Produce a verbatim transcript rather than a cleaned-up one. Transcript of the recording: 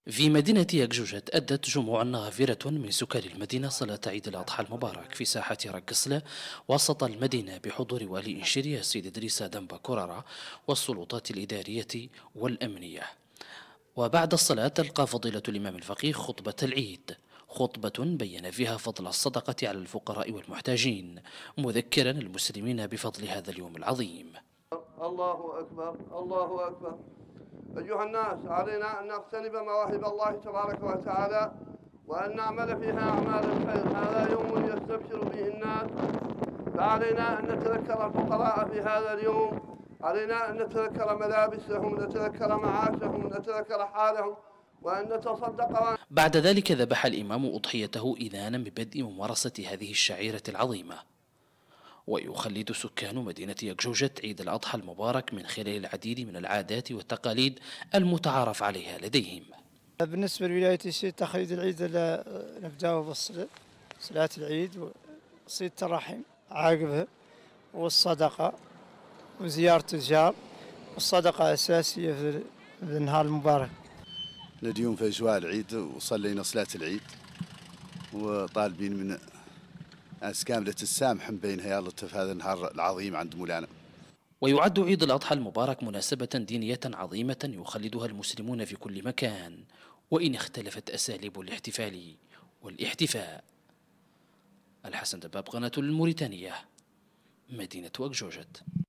في مدينة يكجوجة أدت جموع غفيرة من سكان المدينة صلاة عيد الأضحى المبارك في ساحة رقصلة وسط المدينة بحضور والي إنشيريا السيد إدريس دمبا كورارا والسلطات الإدارية والأمنية. وبعد الصلاة ألقى فضيلة الإمام الفقيه خطبة العيد، خطبة بين فيها فضل الصدقة على الفقراء والمحتاجين، مذكرا المسلمين بفضل هذا اليوم العظيم. الله أكبر الله أكبر. أيها الناس، علينا أن نغتنم مواهب الله تبارك وتعالى وأن نعمل فيها أعمال الخير. هذا يوم يستبشر به الناس، فعلينا أن نتذكر الفقراء في هذا اليوم، علينا أن نتذكر ملابسهم، نتذكر معاشهم، نتذكر حالهم، وأن نتصدق. بعد ذلك ذبح الإمام أضحيته إذانا ببدء ممارسة هذه الشعيرة العظيمة. ويخلد سكان مدينة يكجوجة عيد الأضحى المبارك من خلال العديد من العادات والتقاليد المتعارف عليها لديهم. بالنسبة لولاية الشيخ تخليد العيد نبدأ بالصلاة، صلاة العيد وصيد الرحم عقبها والصدقة وزيارة الجار، والصدقة أساسية في النهار المبارك. اليوم في أجواء العيد وصلينا صلاة العيد وطالبين من ناس كاملة السامح بينها يا لطف هذا النهار العظيم عند مولانا. ويعد عيد الأضحى المبارك مناسبة دينية عظيمة يخلدها المسلمون في كل مكان، وإن اختلفت أساليب الاحتفال والاحتفاء. الحسن دباب، قناة الموريتانية، مدينة وكجوجة.